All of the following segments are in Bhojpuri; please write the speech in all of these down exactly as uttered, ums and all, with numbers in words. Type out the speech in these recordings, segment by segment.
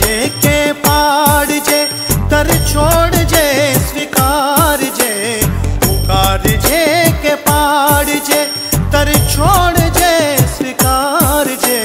जे के पाड़ जे कर छोड़ जे स्वीकार जे पुकार जे के पाड़ जे कर छोड़ जे स्वीकार जे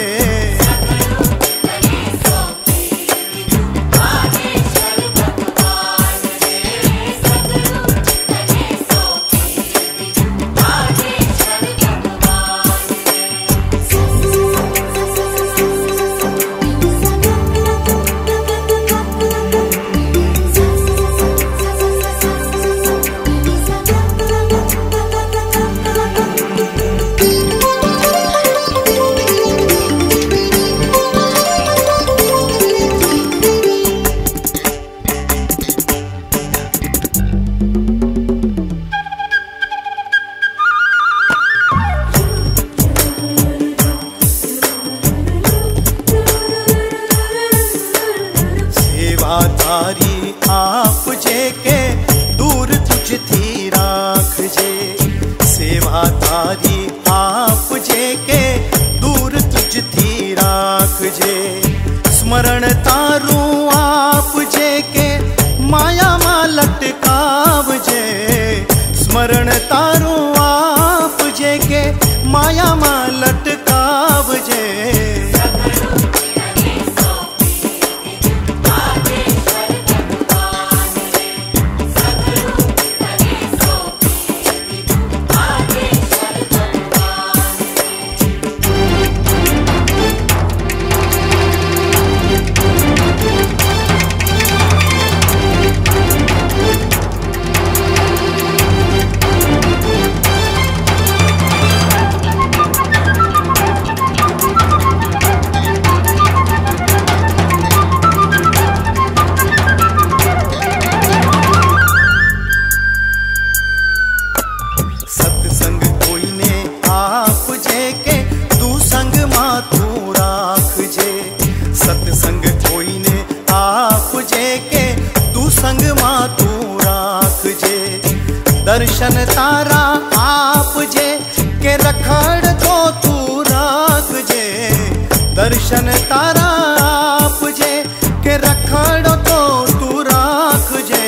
सेवाधारी आप जे के दूर तुझ थी राख जे सेवाधारी आप जे के दूर तुझ थी राख जे स्मरण तारू आप जे के माया मा लटकाव जे स्मरण तारू आप जे के माया मा लटकाव जे सत्संग कोई ने आप जे के तू संग माथू राख जे सत्संग कोई ने आप जे के तू संग माथू राख जे दर्शन तारा आप जे के रखड़ तो तू राख जे दर्शन तारा आप जे के रखड़ तो तू राख जे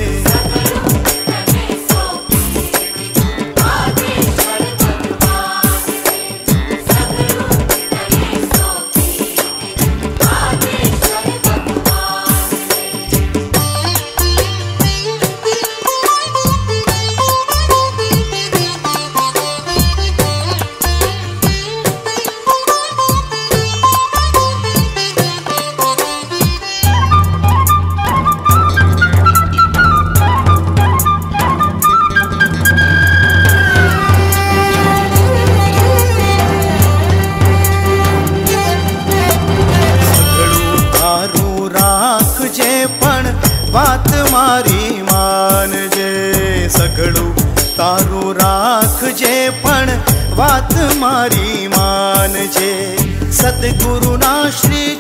बात मारी मान जे सगड़ू तारू राख जे पण बात मारी मान जे सतगुरु ना श्री